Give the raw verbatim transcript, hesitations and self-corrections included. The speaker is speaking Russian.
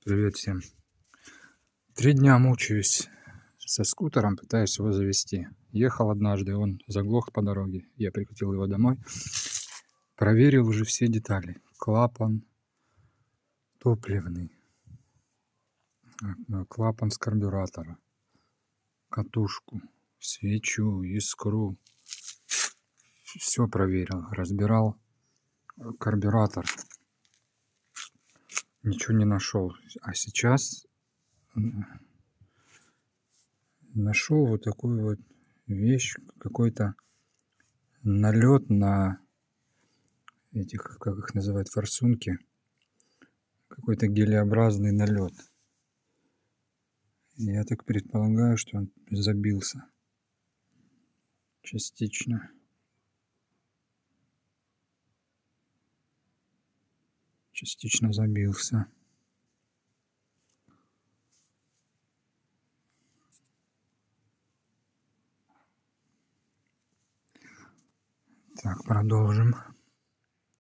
Привет всем. Три дня мучаюсь со скутером, пытаюсь его завести. Ехал однажды, он заглох по дороге. Я прикатил его домой. Проверил уже все детали. Клапан топливный, клапан с карбюратора, катушку, свечу, искру. Все проверил, разбирал карбюратор. Ничего не нашел. А сейчас нашел вот такую вот вещь, какой-то налет на этих, как их называют, форсунки, какой-то гелеобразный налет. Я так предполагаю, что он забился частично. Частично забился. Так, продолжим.